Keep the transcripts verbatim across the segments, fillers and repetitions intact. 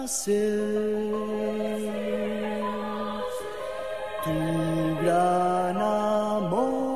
ser tu gran amor.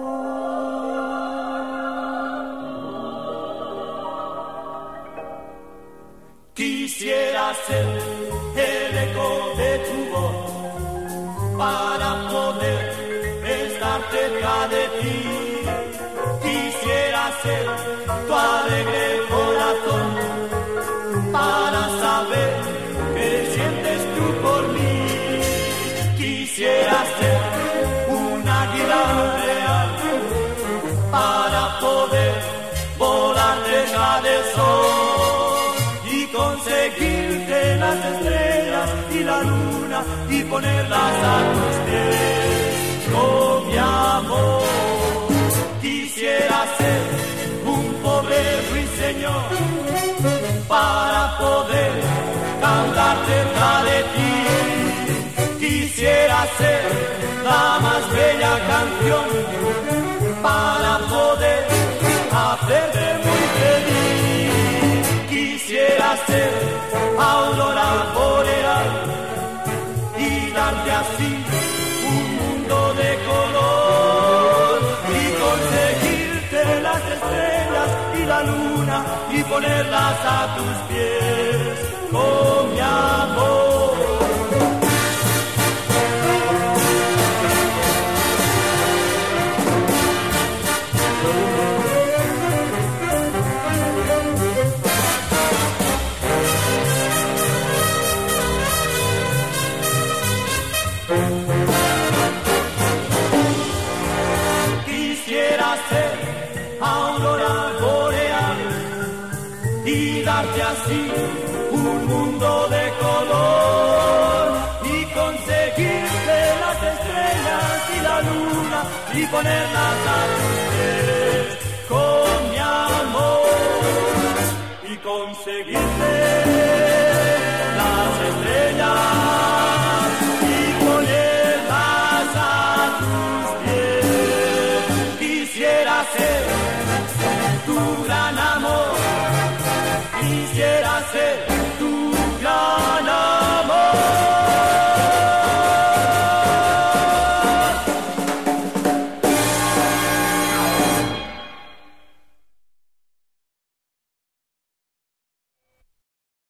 Quisiera ser el eco de tu voz para poder estar cerca de ti. Quisiera ser tu alegre corazón para saber qué sientes tú por mí. Quisiera ser un águila real para poder volar cerca del sol y conseguirte las estrellas y la luna y ponerlas a tus pies. Oh, mi amor, quisiera ser un pobre ruiseñor para poder cantar cerca de ti. Quisiera ser la más bella canción para poder hacerte muy feliz. Quisiera ser aurora boreal y darte así un mundo de color y conseguirte las estrellas y la luna y ponerlas a tus pies, oh mi amor. Quisiera ser aurora boreal y darte así un mundo de color y conseguirte las estrellas y la luna y ponerlas a tus